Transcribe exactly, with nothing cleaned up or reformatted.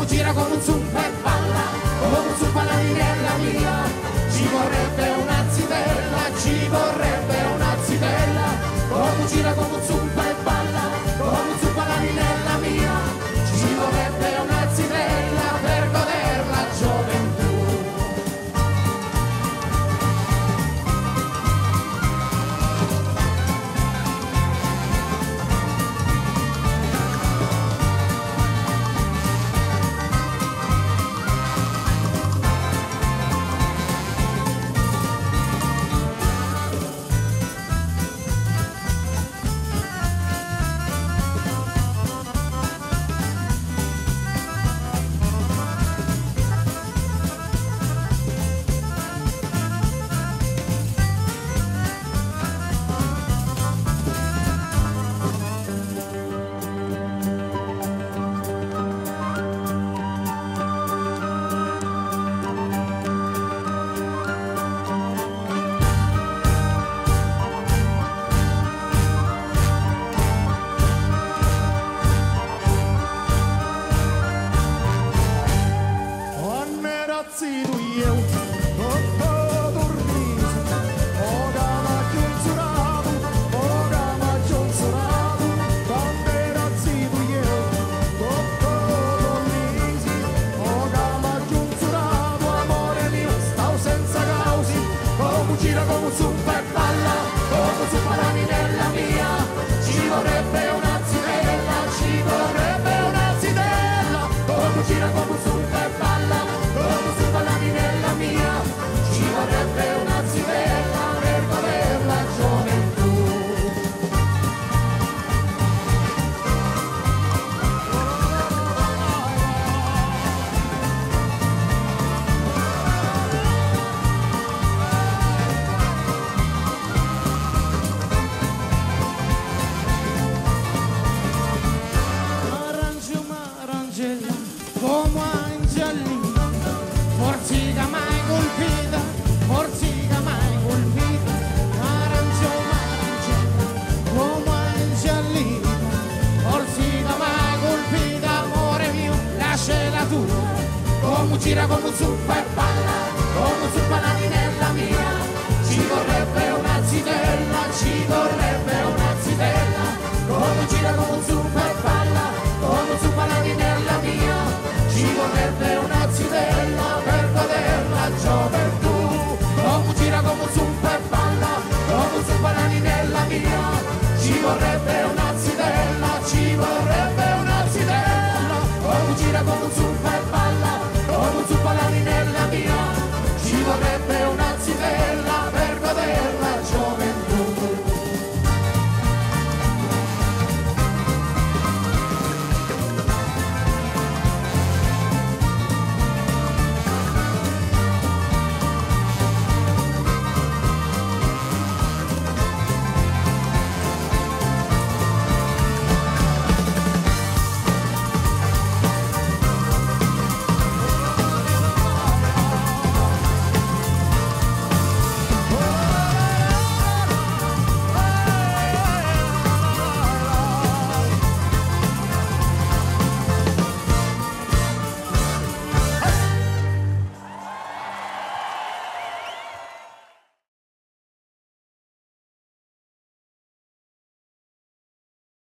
gira come un zuppa e balla, come un zuppa la ninella mia. Ci vorrebbe una zitella, ci vorrebbe una zitella, come gira come un zuppa e balla, come un zuppa la ninella mia. Ci vorrebbe una zitella per goder la gioventù. Gira come un zuppa e balla, come un zuppa la ninella mia. Ci vorrebbe una zitella, ci vorrebbe una zitella, come gira come un zuppa e balla, come un zuppa la ninella mia. Ci vorrebbe una zitella per goder la gioventù. Come Angelina, forzica mai colpita, forzica mai colpita, arancio marangella, come Angelina, forzica mai colpita, amore mio, lasciala tu, come gira come un zuppa e